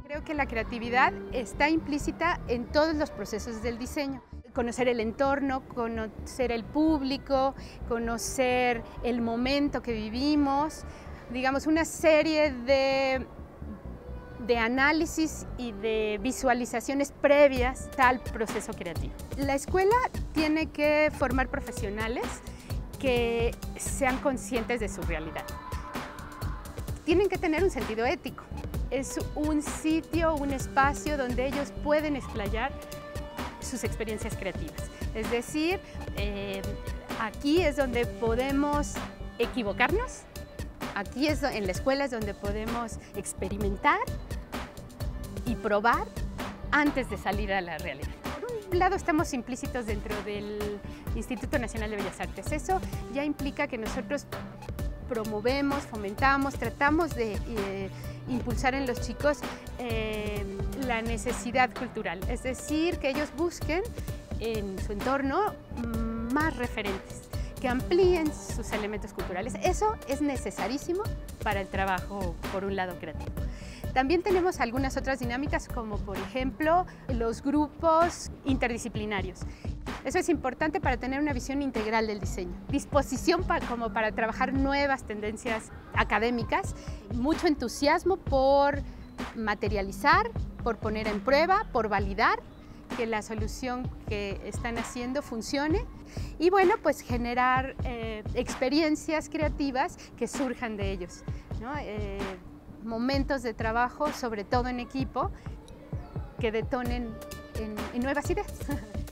Creo que la creatividad está implícita en todos los procesos del diseño. Conocer el entorno, conocer el público, conocer el momento que vivimos, digamos una serie de análisis y de visualizaciones previas al proceso creativo. La escuela tiene que formar profesionales que sean conscientes de su realidad. Tienen que tener un sentido ético. Es un sitio, un espacio donde ellos pueden explayar sus experiencias creativas. Es decir, aquí es donde podemos equivocarnos, aquí en la escuela es donde podemos experimentar y probar antes de salir a la realidad. Por un lado estamos implícitos dentro del Instituto Nacional de Bellas Artes. Eso ya implica que nosotros promovemos, fomentamos, tratamos de impulsar en los chicos la necesidad cultural, es decir, que ellos busquen en su entorno más referentes, que amplíen sus elementos culturales. Eso es necesarísimo para el trabajo, por un lado, creativo. También tenemos algunas otras dinámicas, como por ejemplo los grupos interdisciplinarios. Eso es importante para tener una visión integral del diseño. Disposición como para trabajar nuevas tendencias académicas, mucho entusiasmo por materializar, por poner en prueba, por validar que la solución que están haciendo funcione y bueno, pues generar experiencias creativas que surjan de ellos, ¿no? Momentos de trabajo, sobre todo en equipo, que detonen en nuevas ideas.